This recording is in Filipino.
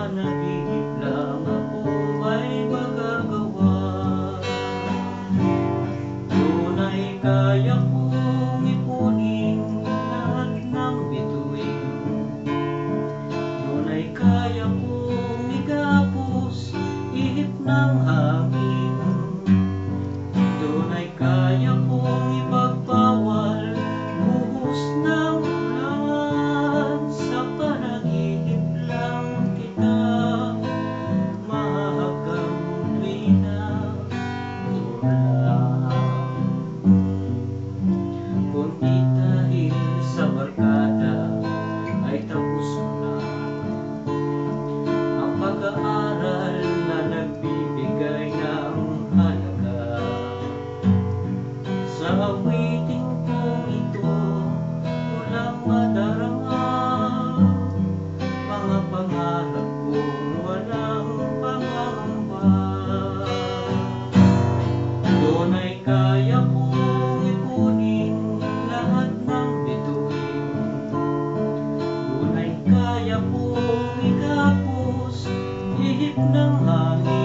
panaginip lang ako ay magagawa. Tunay kaya kong ipunin lahat ng bituin. Tunay kaya kong igapos ihip ng hangin. Tunay kaya kong ipagbawal buhos ng ulan. Sa panaginip lang kita mahahagam pinag-ulan. Kundi dahil sa barkada ay tapos na ang pag-aaral na nagbibigay ng halaga. Sa awitin kong ito walang madarama, mga pangarap kong walang pangamba. Tunay kaya kong ipunin lahat ng bituin. Tunay kaya kong igapos ihip ng hangin.